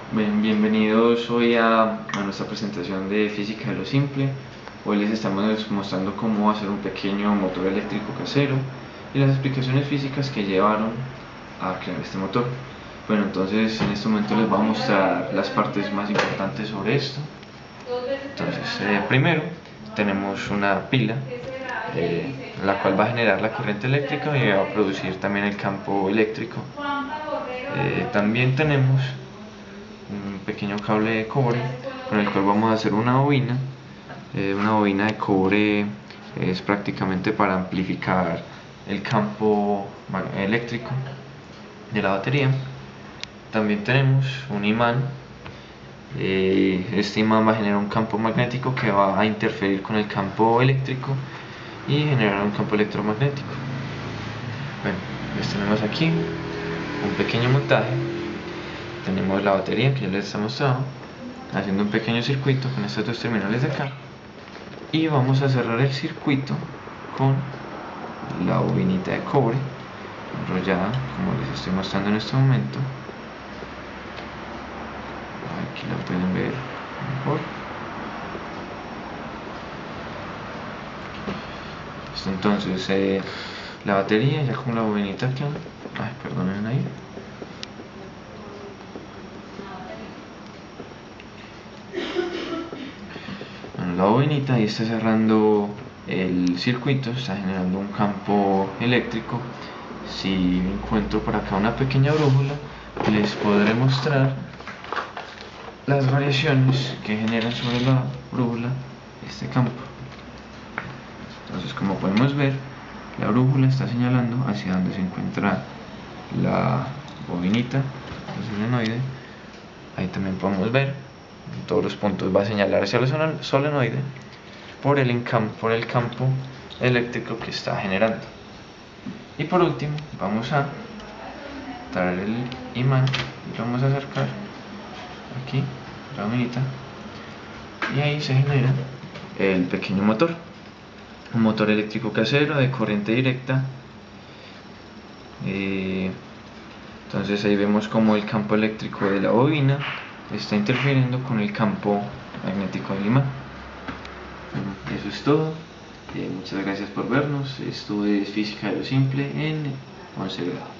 Bienvenidos hoy a nuestra presentación de física de lo simple. Hoy les estamos mostrando cómo hacer un pequeño motor eléctrico casero y las explicaciones físicas que llevaron a crear este motor. Bueno, entonces en este momento les voy a mostrar las partes más importantes sobre esto. Entonces, primero tenemos una pila, la cual va a generar la corriente eléctrica y va a producir también el campo eléctrico. También tenemos un pequeño cable de cobre con el cual vamos a hacer una bobina. Una bobina de cobre es prácticamente para amplificar el campo eléctrico de la batería. También tenemos un imán. Este imán va a generar un campo magnético que va a interferir con el campo eléctrico y generar un campo electromagnético. Bueno, pues tenemos aquí un pequeño montaje. Tenemos la batería que ya les he mostrado, haciendo un pequeño circuito con estos dos terminales de acá, y vamos a cerrar el circuito con la bobinita de cobre enrollada como les estoy mostrando en este momento. Aquí la pueden ver mejor. Entonces la batería ya con la bobinita acá, perdonen ahí. La bobinita ahí está cerrando el circuito, está generando un campo eléctrico. Si encuentro por acá una pequeña brújula, les podré mostrar las variaciones que generan sobre la brújula este campo. Entonces, como podemos ver, la brújula está señalando hacia donde se encuentra la bobinita, el solenoide. Ahí también podemos ver en todos los puntos va a señalar hacia el solenoide por el campo eléctrico que está generando. Y por último vamos a traer el imán y vamos a acercar aquí la bobinita, y ahí se genera el pequeño motor, un motor eléctrico casero de corriente directa. Entonces ahí vemos como el campo eléctrico de la bobina está interfiriendo con el campo magnético del imán. Bueno, eso es todo. Muchas gracias por vernos. Esto es Física de lo Simple en 11 grado.